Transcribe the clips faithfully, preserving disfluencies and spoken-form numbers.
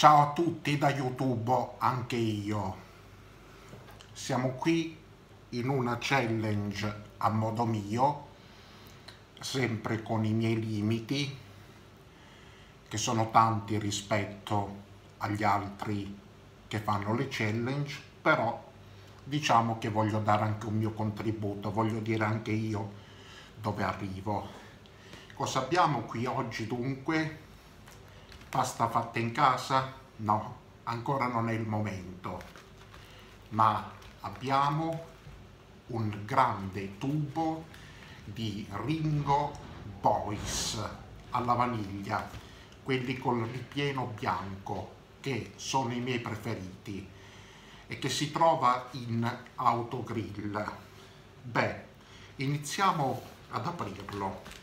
Ciao a tutti da YouTube, anche io. Siamo qui in una challenge a modo mio, sempre con i miei limiti, che sono tanti rispetto agli altri che fanno le challenge, però diciamo che voglio dare anche un mio contributo, voglio dire anche io dove arrivo. Cosa abbiamo qui oggi dunque? Pasta fatta in casa? No, ancora non è il momento, ma abbiamo un grande tubo di Ringo Boys alla vaniglia, quelli col ripieno bianco, che sono i miei preferiti e che si trova in autogrill. Beh, iniziamo ad aprirlo.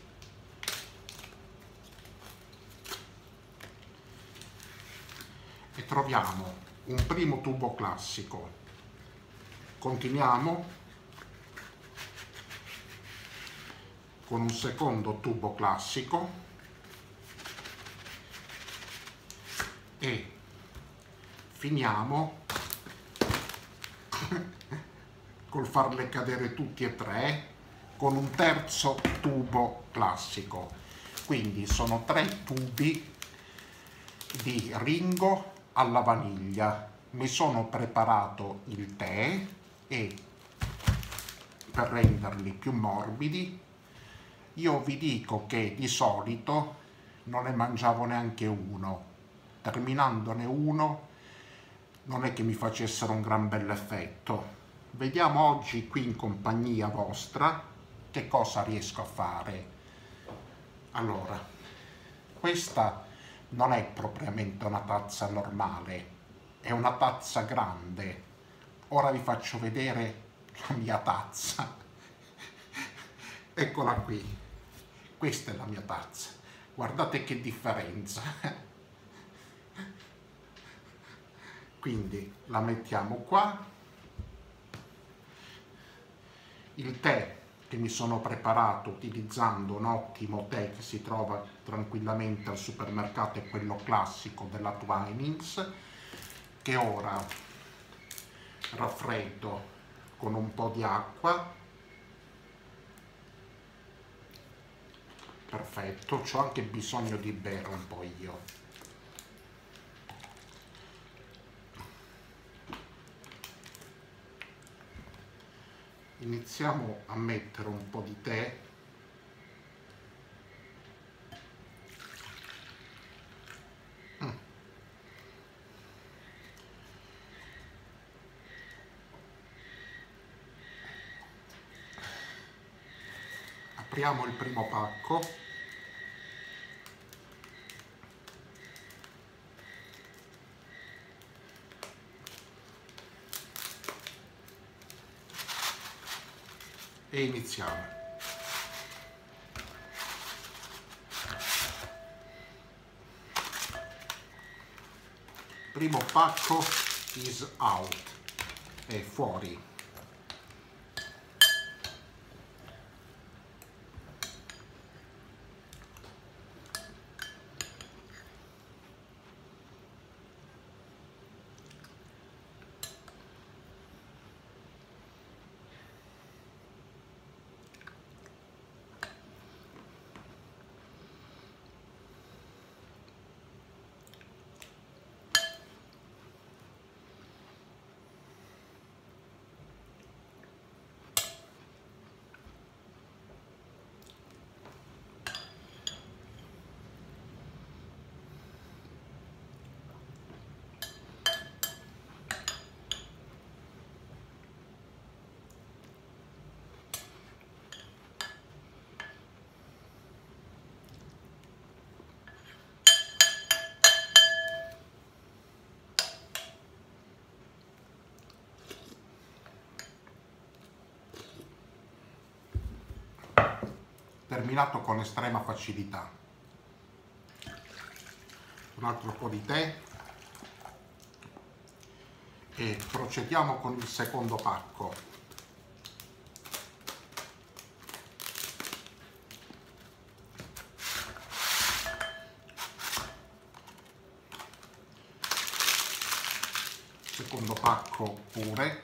E troviamo un primo tubo classico. Continuiamo con un secondo tubo classico e finiamo col farle cadere tutti e tre con un terzo tubo classico. Quindi sono tre tubi di Ringo alla vaniglia. Mi sono preparato il tè e per renderli più morbidi io vi dico che di solito non ne mangiavo neanche uno. Terminandone uno non è che mi facessero un gran bell'effetto. Vediamo oggi qui in compagnia vostra che cosa riesco a fare. Allora, questa non è propriamente una tazza normale, è una tazza grande. Ora vi faccio vedere la mia tazza. Eccola qui, questa è la mia tazza. Guardate che differenza. Quindi la mettiamo qua. Il tè che mi sono preparato utilizzando un ottimo tè che si trova tranquillamente al supermercato, è quello classico della Twinings, che ora raffreddo con un po' di acqua. Perfetto, c'ho anche bisogno di bere un po' io. Iniziamo a mettere un po' di tè. Mm. Apriamo il primo pacco. E iniziamo. Primo pacco is out, è fuori. Terminato con estrema facilità. Un altro po' di tè e procediamo con il secondo pacco. secondo pacco pure.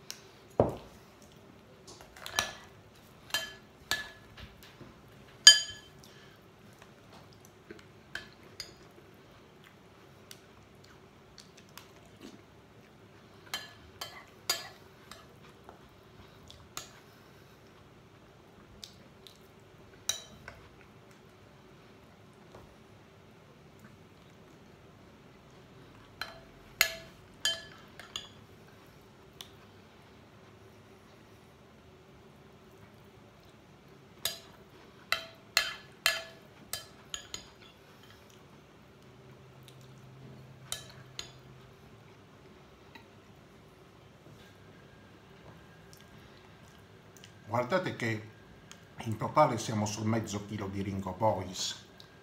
Guardate che in totale siamo sul mezzo chilo di Ringo Boys.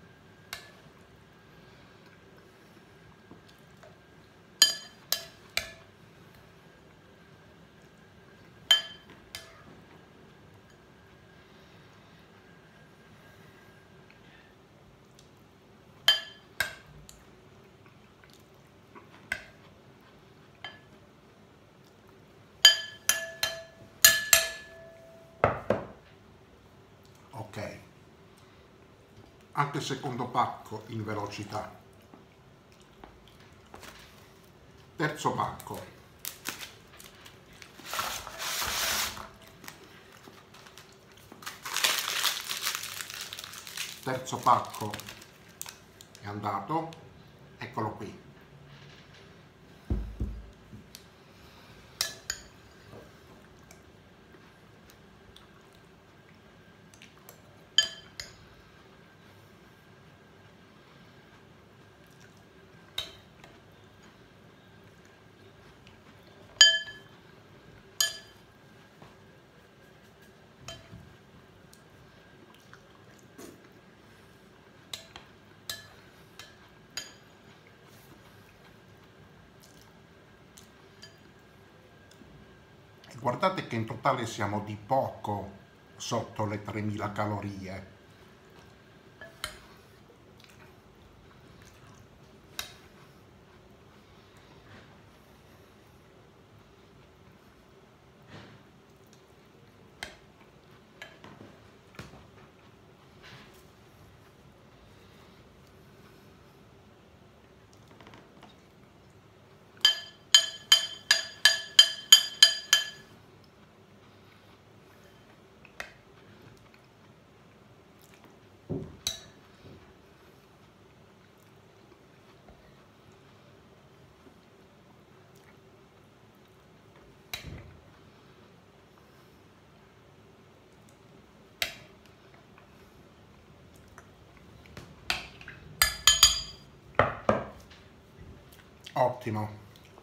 Ok, anche il secondo pacco in velocità. Terzo pacco. Terzo pacco è andato, eccolo qui. Guardate che in totale siamo di poco sotto le tremila calorie. Ottimo.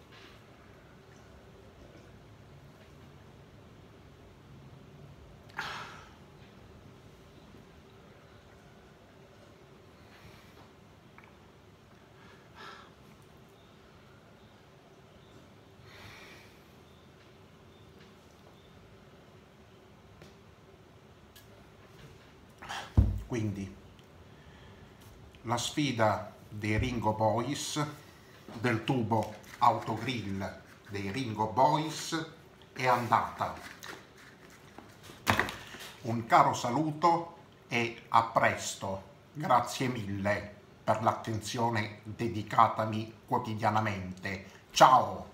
Quindi la sfida dei Ringo Boys, del tubo autogrill dei Ringo Boys è andata. Un caro saluto e a presto. Grazie mille per l'attenzione dedicatami quotidianamente. Ciao!